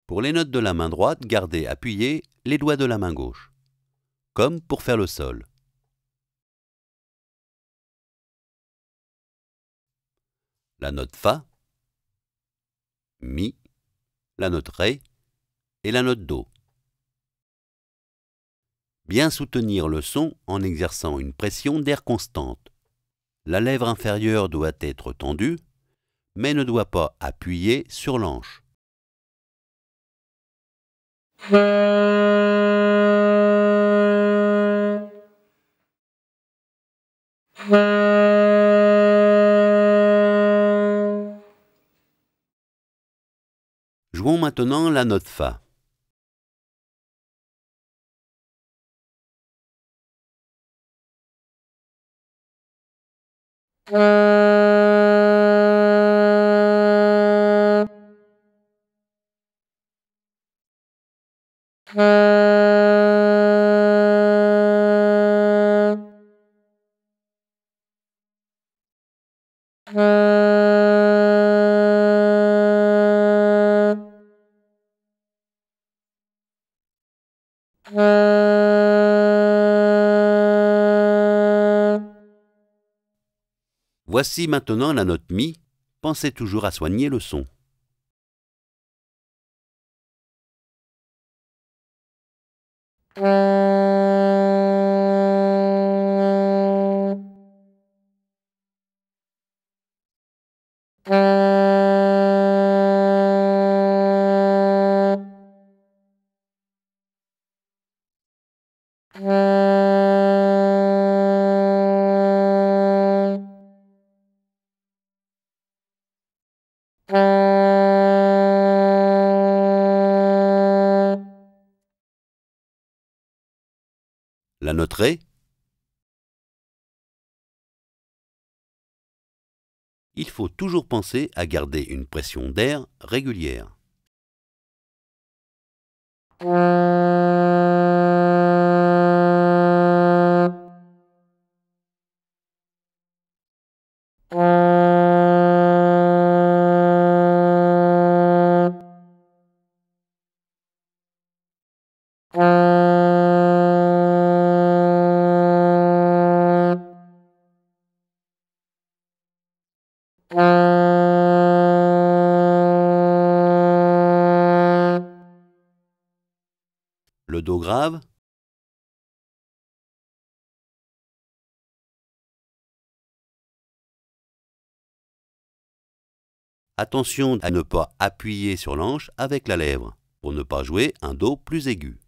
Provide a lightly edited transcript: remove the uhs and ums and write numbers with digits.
Pour les notes de la main droite, gardez appuyés les doigts de la main gauche, comme pour faire le sol. La note Fa, Mi, la note Ré et la note Do. Bien soutenir le son en exerçant une pression d'air constante. La lèvre inférieure doit être tendue, mais ne doit pas appuyer sur l'anche. Jouons maintenant la note Fa. Voici maintenant la note Mi. Pensez toujours à soigner le son. La note Ré. Il faut toujours penser à garder une pression d'air régulière. Le Do grave. Attention à ne pas appuyer sur l'anche avec la lèvre, pour ne pas jouer un Do plus aigu.